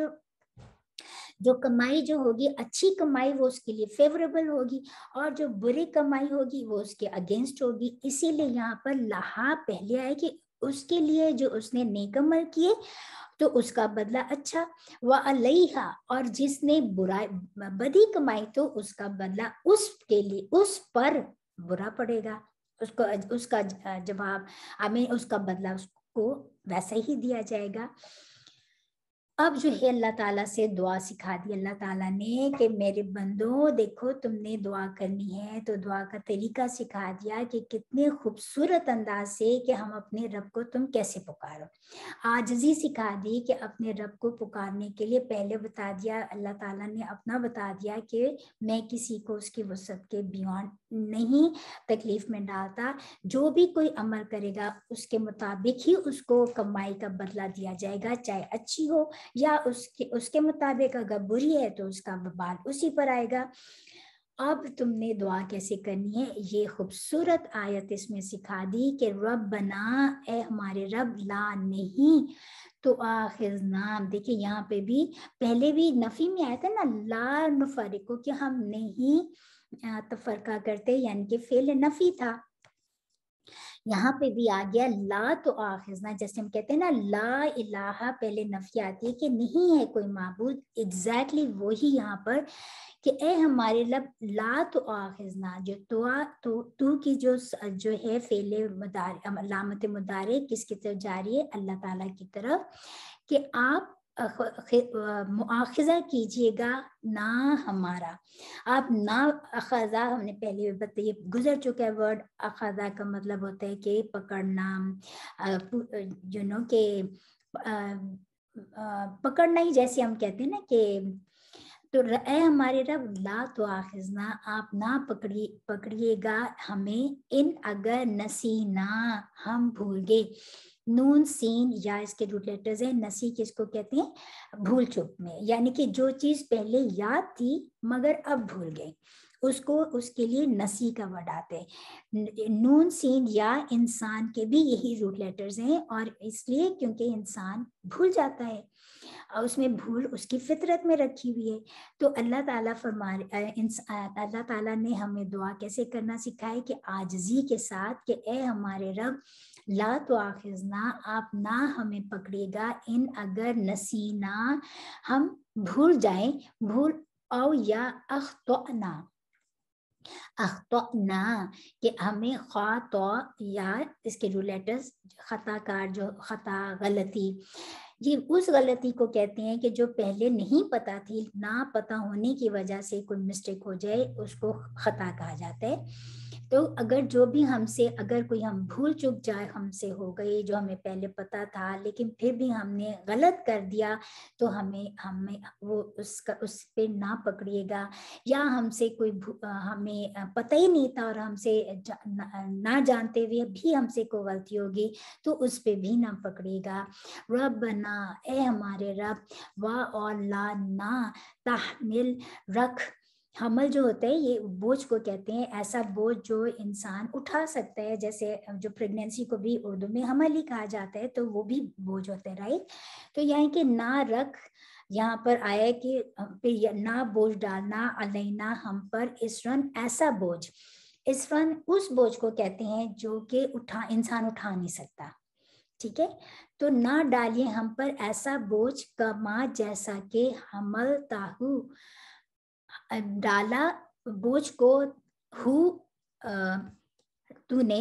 S1: جو کمائی جو ہوگی اچھی کمائی وہ اس کے لیے فیوریبل ہوگی, اور جو بری کمائی ہوگی وہ اس کے اگینسٹ ہوگی. اسی لیے یہاں پر لہا پہلے آئے کہ اس کے لیے جو اس نے نیک عمل کیے تو اس کا بدلہ اچھا, وعلیہا اور جس نے بدی کمائی تو اس کا بدلہ اس کے لیے اس پر برا پڑے گا, اس کا جواب ہمیں اس کا بدلہ اس کو ویسا ہی دیا جائے گا. اب جو ہے اللہ تعالیٰ سے دعا سکھا دی اللہ تعالیٰ نے کہ میرے بندوں دیکھو تم نے دعا کرنی ہے تو دعا کا طریقہ سکھا دیا کہ کتنے خوبصورت انداز سے کہ ہم اپنے رب کو تم کیسے پکارو. عاجزی سکھا دی کہ اپنے رب کو پکارنے کے لیے پہلے بتا دیا اللہ تعالیٰ نے اپنا بتا دیا کہ میں کسی کو اس کی وسعت کے بیونڈ نہیں تکلیف میں ڈالتا, جو بھی کوئی عمل کرے گا اس کے مطابق ہی اس کو کمائی کا بدلہ دیا جائے گا, چاہے اچھی ہو یا اس کے مطابق اگر بری ہے تو اس کا وبال اسی پر آئے گا. اب تم نے دعا کیسے کرنی ہے, یہ خوبصورت آیت اس میں سکھا دی کہ رب بنا, اے ہمارے رب, لا نہیں تو آخذنا. دیکھیں یہاں پہ بھی پہلے بھی نفی میں آیا تھا نا, لا نفرقو کہ ہم نہیں تفرقہ کرتے, یعنی کہ فعل نفی تھا. یہاں پہ بھی آ گیا لا تو آخذنا, جیسے ہم کہتے ہیں نا لا الہ پہلے نفی آتی ہے کہ نہیں ہے کوئی معبود, ایگزیکٹلی وہی یہاں پر کہ اے ہمارے رب لا تو آخذنا, جو تو کی جو ہے فعل مضارع علامت مضارع کس کی طرف جاری ہے, اللہ تعالیٰ کی طرف, کہ آپ مؤاخذہ کیجئے گا نہ ہمارا. آپ نہ اخذا ہم نے پہلے بتایا, گزر چکا ہے ورڈ. اخذا کا مطلب ہوتا ہے کہ پکڑنا, کہ پکڑنا ہی جیسے ہم کہتے ہیں نا کہ تو اے ہمارے رب لا تو آخذنا آپ نہ پکڑیے گا ہمیں ان اگر نسینا ہم بھول گئے. نون سین یا اس کے روٹ لیٹرز ہیں. نسی کس کو کہتے ہیں؟ بھول چک میں، یعنی کہ جو چیز پہلے یاد تھی مگر اب بھول گئے اس کو، اس کے لیے نسی کا ورڈ آتے ہیں. نون سین یا انسان کے بھی یہی روٹ لیٹرز ہیں، اور اس لیے کیونکہ انسان بھول جاتا ہے اور اس میں بھول اس کی فطرت میں رکھی ہوئی ہے. تو اللہ تعالیٰ اللہ تعالیٰ نے ہمیں دعا کیسے کرنا سکھائے کہ عاجزی کے ساتھ کہ اے ہمارے رب لا تو آخذنا آپ نہ ہمیں پکڑے گا ان اگر نسینا ہم بھول جائیں، بھول او یا اخطأنا کہ ہمیں خواہ تو یا اس کے جو لیٹرز خطا کار، جو خطا غلطی، یہ اس غلطی کو کہتے ہیں کہ جو پہلے نہیں پتا تھی، نہ پتا ہونے کی وجہ سے کوئی مسٹیک ہو جائے اس کو خطا کہا جاتا ہے. تو اگر جو بھی ہم سے اگر کوئی ہم بھول چک جائے ہم سے ہو گئی جو ہمیں پہلے پتا تھا لیکن پھر بھی ہم نے غلط کر دیا تو ہمیں وہ اس پہ نہ پکڑیے گا. یا ہم سے کوئی ہمیں پتہ ہی نہیں تھا اور ہم سے نہ جانتے ہوئے بھی ہم سے کوئی غلطی ہوگی تو اس پہ بھی نہ پکڑے گا. ربنا اے ہمارے رب وا اور لا نہ تحمل رکھ. حمل جو ہوتا ہے یہ بوجھ کو کہتے ہیں، ایسا بوجھ جو انسان اٹھا سکتا ہے، جیسے جو پریگنینسی کو بھی اردو میں حمل ہی کہا جاتا ہے تو وہ بھی بوجھ ہوتا ہے، رائٹ. تو یعنی کہ نہ رکھ یہاں پر آیا ہے کہ نہ بوجھ ڈالنا علینا ہم پر اسرن ایسا بوجھ. اسرن اس بوجھ کو کہتے ہیں جو کہ انسان اٹھا نہیں سکتا، ٹھیک ہے. تو نہ ڈالیے ہم پر ایسا بوجھ کما جیسا کہ حمل تاہو ڈالا بوجھ کو تو نے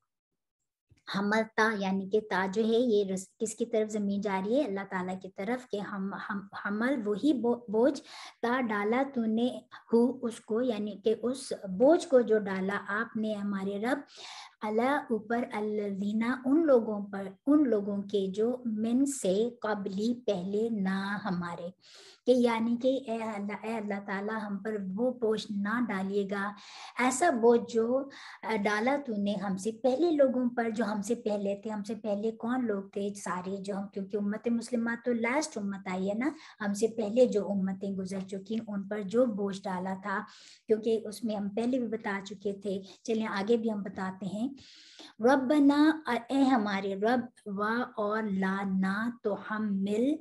S1: حملتا، یعنی کہ تا جو ہے یہ کس کی طرف ضمیر جا رہی ہے؟ اللہ تعالیٰ کی طرف، کہ حمل وہی بوجھ تا ڈالا تو نے اس کو، یعنی کہ اس بوجھ کو جو ڈالا آپ نے ہمارے رب اللہ اوپر الذین ان لوگوں کے جو من سے قبلی پہلے نہ ہمارے، کہ یعنی کہ اے اللہ تعالیٰ ہم پر وہ بوجھ نہ ڈالیے گا، ایسا بوجھ جو ڈالا تو نے ہم سے پہلے لوگوں پر، جو ہم سے پہلے تھے. ہم سے پہلے کون لوگ تھے؟ سارے جو ہم، کیونکہ امت مسلمہ تو لاسٹ امت آئی ہے نا، ہم سے پہلے جو امتیں گزر چکی ان پر جو بوجھ ڈالا تھا، کیونکہ اس میں ہم پہلے بھی بتا چکے تھے. چلیں آگے بھی ہم بتاتے ہیں. ربنا اے ہمارے رب و اور لا نہ تو ہم مل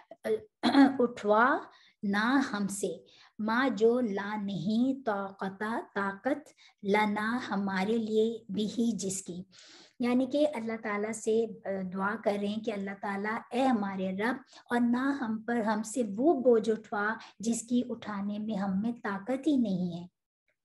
S1: اٹھوا نہ ہم سے ماں جو لا نہیں طاقت لنا ہمارے لیے بھی جس کی، یعنی کہ اللہ تعالیٰ سے دعا کر رہے ہیں کہ اللہ تعالیٰ اے ہمارے رب اور نہ ہم پر ہم سے وہ بوجھ اٹھوا جس کی اٹھانے میں ہم میں طاقت ہی نہیں ہے.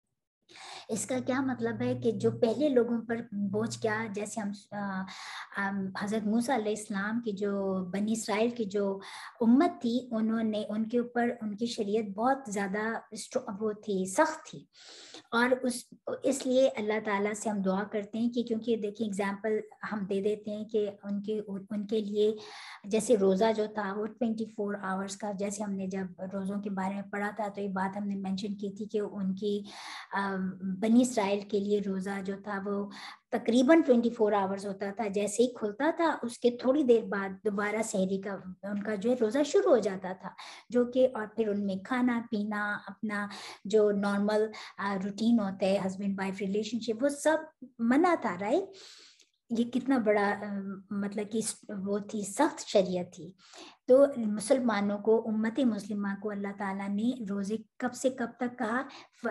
S1: اس کا کیا مطلب ہے کہ جو پہلے لوگوں پر بوجھ کیا، جیسے ہم حضرت موسیٰ علیہ السلام کی جو بنی اسرائیل کی جو امت تھی، انہوں نے ان کے اوپر ان کی شریعت بہت زیادہ وہ تھی، سخت تھی، اور اس لیے اللہ تعالیٰ سے ہم دعا کرتے ہیں کہ کیونکہ دیکھیں اگزامپل ہم دے دیتے ہیں کہ ان کے لیے جیسے روزہ جو تھا وہ 24 آورز کا، جیسے ہم نے جب روزوں کے بارے میں پڑھا تھا تو یہ بات ہم نے مینشن کی تھی کہ ان کی بنی اسرائیل کے لیے روزہ جو تھا وہ تقریباً 24 آورز ہوتا تھا. جیسے ہی کھلتا تھا اس کے تھوڑی دیر بعد دوبارہ سحری کا ان کا جو ہے روزہ شروع ہو جاتا تھا، جو کہ اور پھر ان میں کھانا پینا، اپنا جو نارمل روٹین ہوتا ہے ہسبینڈ وائف ریلیشن شپ، وہ سب منع تھا، رائٹ. یہ کتنا بڑا مطلب کہ وہ تھی، سخت شریعت تھی. تو مسلمانوں کو، امت مسلمہ کو اللہ تعالیٰ نے روزے کب سے کب تک کہا؟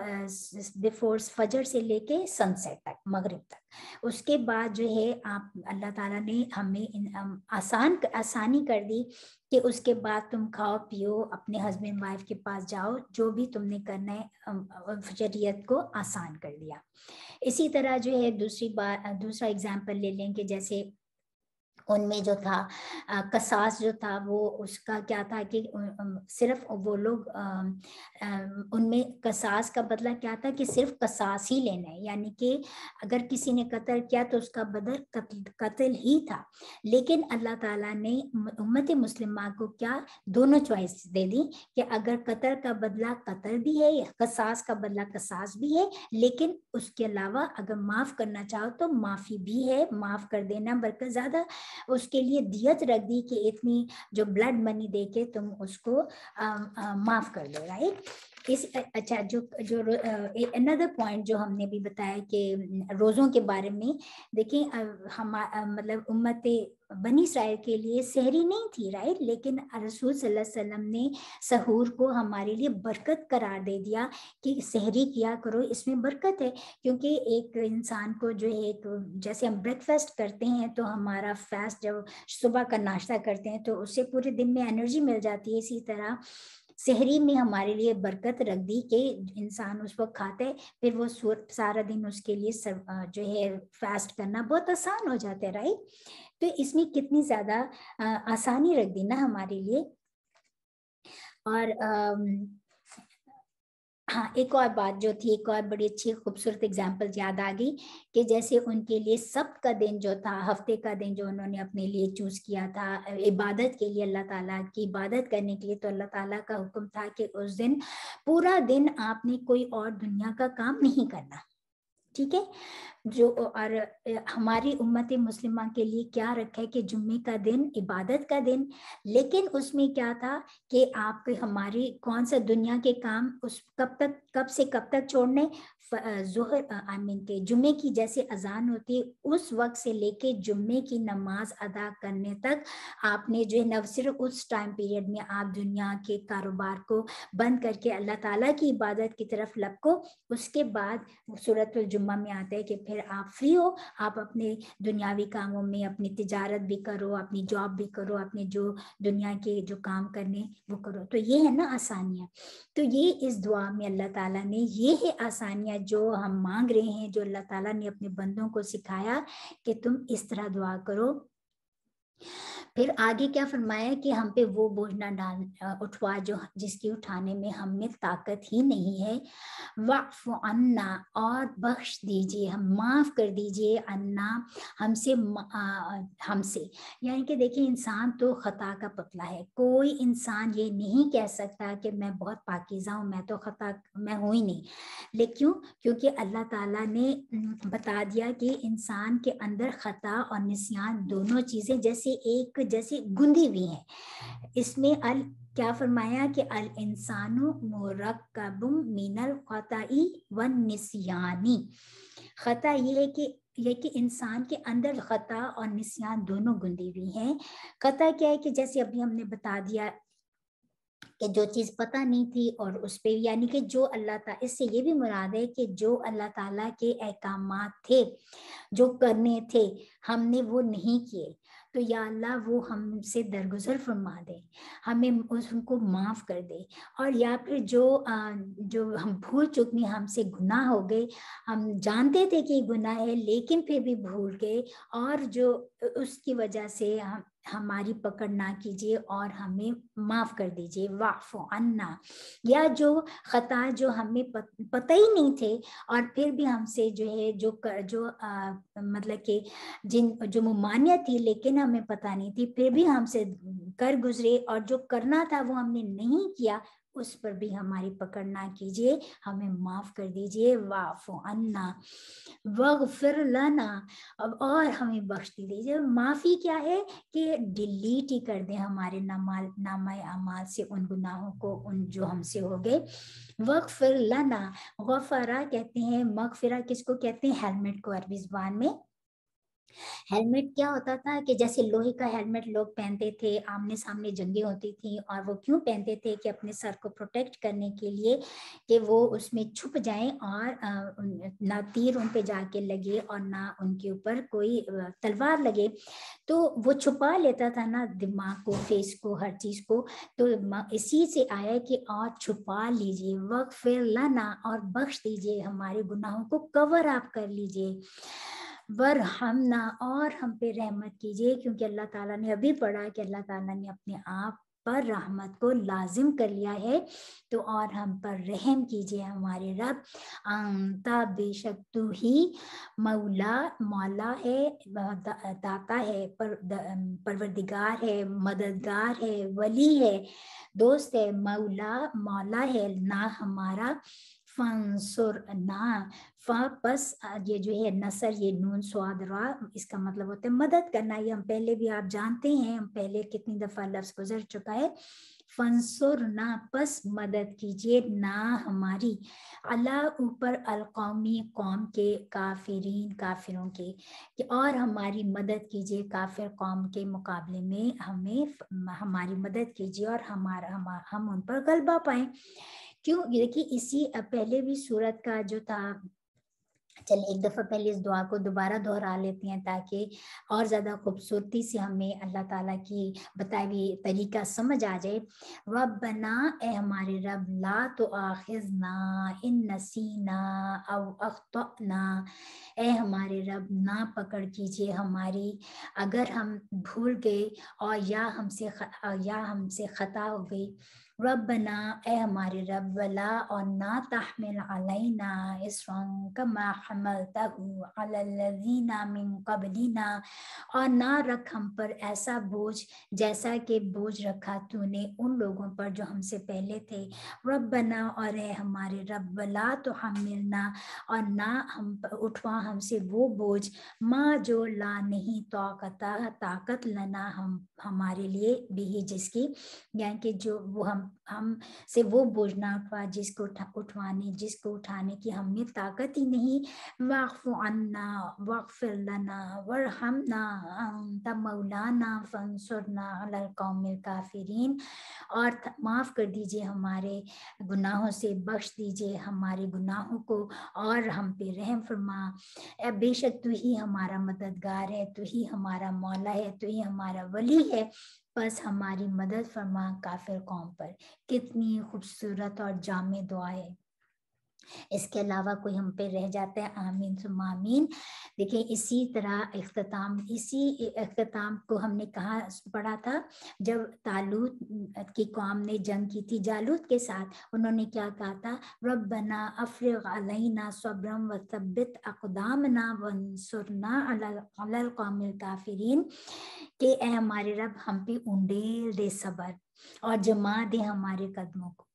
S1: بفور فجر سے لے کے سن سیٹ تک، مغرب تک. اس کے بعد جو ہے اللہ تعالیٰ نے ہمیں آسانی کر دی کہ اس کے بعد تم کھاؤ پیو، اپنے ہسبینڈ وائف کے پاس جاؤ، جو بھی تم نے کرنا ہے، شریعت کو آسان کر دیا. اسی طرح جو ہے دوسرا ایگزامپل لے لیں کہ جیسے ان میں جو تھا قصاص جو تھا وہ اس کا کیا تھا کہ صرف وہ لوگ ان میں قصاص کا بدلہ کیا تھا کہ صرف قصاص ہی لینا ہے، یعنی کہ اگر کسی نے قتل کیا تو اس کا بدلہ قتل ہی تھا. لیکن اللہ تعالیٰ نے امت مسلمہ کو کیا دونوں چوائس دے دی کہ اگر قتل کا بدلہ قتل بھی ہے، قصاص کا بدلہ قصاص بھی ہے، لیکن اس کے علاوہ اگر معاف کرنا چاہو تو معافی بھی ہے، معاف کر دینا بلکہ زیادہ اس کے لیے دیت رکھ دی کہ اتنی جو بلڈ منی دے کے تم اس کو معاف کر دو. رائٹ. اچھا جو another point جو ہم نے بھی بتایا کہ روزوں کے بارے میں دیکھیں مطلب امت بنی اسرائیل کے لیے سحری نہیں تھی، رائٹ، لیکن رسول صلی اللہ علیہ وسلم نے سحور کو ہمارے لیے برکت قرار دے دیا کہ سحری کیا کرو، اس میں برکت ہے. کیونکہ ایک انسان کو جو ہے جیسے ہم بریک فاسٹ کرتے ہیں تو ہمارا فاسٹ جب صبح کا ناشتہ کرتے ہیں تو اس سے پورے دن میں انرجی مل جاتی ہے، اسی طرح سحری میں ہمارے لیے برکت رکھ دی کہ انسان اس وقت کھاتے پھر وہ سارا دن اس کے لیے جو ہے فاسٹ کرنا بہت آسان ہو جاتا ہے، رائٹ. تو اس میں کتنی زیادہ آسانی رکھ دی نا ہمارے لیے. اور ہاں ایک اور بات جو تھی، ایک اور بڑی اچھی خوبصورت اگزامپل یاد آ گئی کہ جیسے ان کے لیے سبت کا دن جو تھا، ہفتے کا دن جو انہوں نے اپنے لیے چوز کیا تھا عبادت کے لیے، اللہ تعالیٰ کی عبادت کرنے کے لیے، تو اللہ تعالیٰ کا حکم تھا کہ اس دن پورا دن آپ نے کوئی اور دنیا کا کام نہیں کرنا. ٹھیک ہے. جو اور ہماری امت مسلمہ کے لیے کیا رکھا ہے کہ جمعے کا دن عبادت کا دن، لیکن اس میں کیا تھا کہ آپ کے ہماری کون سا دنیا کے کام اس کب سے کب تک چھوڑنے، ظہر کے جمعے کی جیسے اذان ہوتی ہے اس وقت سے لے کے جمعے کی نماز ادا کرنے تک آپ نے جو ہے نہ صرف اس ٹائم پیریڈ میں آپ دنیا کے کاروبار کو بند کر کے اللہ تعالیٰ کی عبادت کی طرف لپکو. اس کے بعد سورۃ الجمعہ میں آتا ہے کہ پھر آپ فری ہو، آپ اپنے دنیاوی کاموں میں اپنی تجارت بھی کرو، اپنی جاب بھی کرو، اپنے جو دنیا کے جو کام کرنے وہ کرو. تو یہ ہے نا آسانیاں. تو یہ اس دعا میں اللہ تعالیٰ نے یہ ہے آسانیاں جو ہم مانگ رہے ہیں، جو اللہ تعالیٰ نے اپنے بندوں کو سکھایا کہ تم اس طرح دعا کرو. پھر آگے کیا فرمایا کہ ہم پہ وہ بوجھ نہ اٹھوا جو جس کی اٹھانے میں ہم میں طاقت ہی نہیں ہے. واعف عنا، اور بخش دیجئے، ہم معاف کر دیجئے، عنا ہم سے. یعنی کہ دیکھیں انسان تو خطا کا پتلا ہے، کوئی انسان یہ نہیں کہہ سکتا کہ میں بہت پاکیزہ ہوں، میں تو خطا میں ہوں ہی نہیں. لیکن کیونکہ اللہ تعالیٰ نے بتا دیا کہ انسان کے اندر خطا اور نسیان دونوں چیزیں جیسے گندی ہوئی ہیں. اس میں کیا فرمایا کہ الانسان مرکب من الخطأ والنسیان. خطا یہ ہے کہ انسان کے اندر خطا اور نسیان دونوں گندی ہوئی ہیں. خطا کیا ہے کہ جیسے ابھی ہم نے بتا دیا کہ جو چیز پتہ نہیں تھی اور اس پہ یعنی کہ جو اللہ تعالیٰ، اس سے یہ بھی مراد ہے کہ جو اللہ تعالیٰ کے احکامات تھے جو کرنے تھے ہم نے وہ نہیں کیے، تو یا اللہ وہ ہم سے درگزر فرما دے، ہمیں ان کو معاف کر دے. اور یا پھر جو ہم بھول چکے، ہم سے گناہ ہو گئے، ہم جانتے تھے کہ گناہ ہے لیکن پھر بھی بھول گئے، اور جو اس کی وجہ سے ہماری پکڑ نہ کیجیے اور ہمیں معاف کر دیجیے. واعف عنا، یا جو خطا جو ہمیں پتہ ہی نہیں تھے اور پھر بھی ہم سے جو ہے جو مطلب کہ جو ممانعت تھی لیکن ہمیں پتہ نہیں تھی پھر بھی ہم سے کر گزرے، اور جو کرنا تھا وہ ہم نے نہیں کیا، اس پر بھی ہماری پکڑ نہ کیجیے، ہمیں معاف کر دیجیے. واعف عنا واغفر لنا، اور ہمیں بخش دیجیے. معافی کیا ہے کہ ڈیلیٹ ہی کر دیں ہمارے نامہ اعمال سے ان گناہوں کو، ان جو ہم سے ہو گئے. واغفر لنا، غفرہ کہتے ہیں، مغفرہ کس کو کہتے ہیں؟ ہیلمٹ کو عربی زبان میں. ہیلمٹ کیا ہوتا تھا کہ جیسے لوہے کا ہیلمٹ لوگ پہنتے تھے، آمنے سامنے جنگیں ہوتی تھیں، اور وہ کیوں پہنتے تھے کہ اپنے سر کو پروٹیکٹ کرنے کے لیے کہ وہ اس میں چھپ جائیں اور نہ تیر ان پہ جا کے لگے اور نہ ان کے اوپر کوئی تلوار لگے. تو وہ چھپا لیتا تھا نا دماغ کو، فیس کو، ہر چیز کو. تو اسی سے آیا کہ اور چھپا لیجئے، واغفر لنا، اور بخش دیجئے، ہمارے گناہوں کو کور آپ کر لیجئے. वरहमना, और हम पे रहमत कीजिए, क्योंकि अल्लाह ताला ने अभी पढ़ा कि अल्लाह ताला ने अपने आप पर रहमत को लाजिम कर लिया है, तो और हम पर रहम कीजिए हमारे रब। अंता, बेशक तू ही मौला, मौला है, दाता है, परवरदिगार है, मददगार है, वली है, दोस्त है, मौला मौला है ना हमारा, फंसुर ना, बस ये जो है नसर, ये नून स्वाद रा, इसका मतलब होता है मदद करना। ये हम पहले भी आप जानते हैं, हम पहले कितनी दफा लफ्ज गुजर चुका है। फंसुर ना, बस मदद कीजिए ना हमारी, अल्लाह ऊपर, अलकौमी कौम के, काफिरीन काफिरों के, कि और हमारी मदद कीजिए काफिर कौम के मुकाबले में, हमें हमारी मदद कीजिए और हम उन पर गलबा पाएं। क्यों? देखिए इसी पहले भी सूरत का जो था, चलिए एक दफ़ा पहले इस दुआ को दोबारा दोहरा लेते हैं ताकि और ज़्यादा खूबसूरती से हमें अल्लाह ताला की बताई हुई तरीका समझ आ जाए। रब्बना, ए हमारे रब, ला तो आखिज़ना इन नसीना औ अख्तअना, ए हमारे रब ना पकड़ कीजिए हमारी अगर हम भूल गए और या हमसे खता हो गई। रब्बना, ए हमारे रब, वला, और ना तहमिल अलैना इस्रन कमा हमलतहु अलल्लज़ीना मिन क़ब्लिना, और ना रख हम पर ऐसा बोझ जैसा कि बोझ रखा तूने उन लोगों पर जो हमसे पहले थे। रब्बना, और ए हमारे रब, वला तो हमिलना, और ना हम उठवा हमसे वो बोझ, माँ जो ला नहीं ताकत लना हम हमारे लिए भी, जिसकी यानी कि जो वो हम से वो बोझ ना उठवा जिसको उठाने की हमें ताकत ही नहीं। वाफ़ु अन्ना वग़फ़िर लना वरहमना अंता मौलाना फंसुरना अलल कौमिल काफिरीन, और माफ़ कर दीजिए हमारे गुनाहों से, बख्श दीजिए हमारे गुनाहों को और हम पे रहम फरमा। बेशक तू ही हमारा मददगार है, तू ही हमारा मौला है, तू ही हमारा वली है, बस हमारी मदद फरमा काफिर कौम पर। कितनी खूबसूरत और जामे दुआ है। इसके अलावा कोई हम पे रह जाता है, आमीन सुम्मा आमीन। देखिए इसी तरह इसी इख्तिताम को हमने कहा पढ़ा था जब तालूत की कौम ने जंग की थी जालूत के साथ। उन्होंने क्या कहा था? रब्बना अफ्रिग अलैना सब्रम व सब्बित अक़दामना वंसुरना अलल कौमिल काफिरीन, कि ए हमारे रब हम पे उंडेल दे सबर और जमा दे हमारे कदमों को,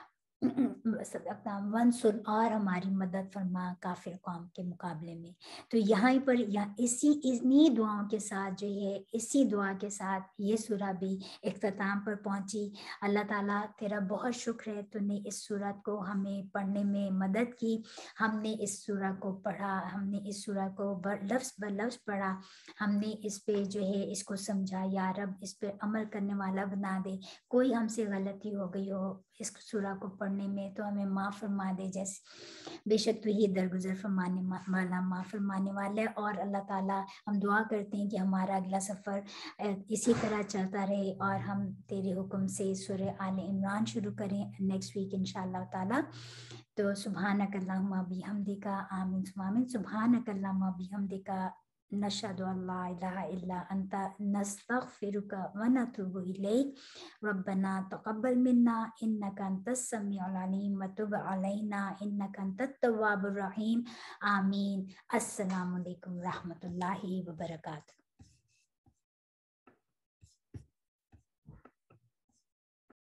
S1: वन सुन, और हमारी मदद फरमा काफिर कौम के मुकाबले में। तो यहाँ पर इन्हीं दुआओं के साथ जो है, इसी दुआ के साथ ये सूरा भी इख्तिताम पर पहुंची। अल्लाह ताला तेरा बहुत शुक्र है, तूने इस सूरत को हमें पढ़ने में मदद की। हमने इस सूरा को पढ़ा, हमने इस सूरा को लफ्ज़ ब लफ्ज़ पढ़ा, हमने इस पे जो है इसको समझा। या रब इस पे अमल करने वाला बना दे। कोई हमसे गलती हो गई हो इस सूरा को पढ़ने में तो हमें माफ़ फरमा दे, जैसे बेशक तू ही दरगुजर फरमाने वाला, माफ़ फरमाने वाला है। और अल्लाह ताला हम दुआ करते हैं कि हमारा अगला सफ़र इसी तरह चलता रहे और हम तेरे हुक्म से सूरह आले इमरान शुरू करें नेक्स्ट वीक इंशाअल्लाह ताला। तो सुब्हानक अल्लाहुम्मा बिहम्दिका, आमीन सुम्मा आमीन, सुब्हानक अल्लाहुम्मा बिहम्दिका, नशहदु अल्ला इलाहा इल्ला अन्ता नस्तगफिरुका व नतूबु इलैक, रब्बना तक़ब्बल मिन्ना इन्नका अंतस समीउल अलीम व तुब अलैना इन्नका अंतत तव्वाबुर रहीम। आमीन। अस्सलामु अलैकुम रहमतुल्लाहि व बरकातुहू।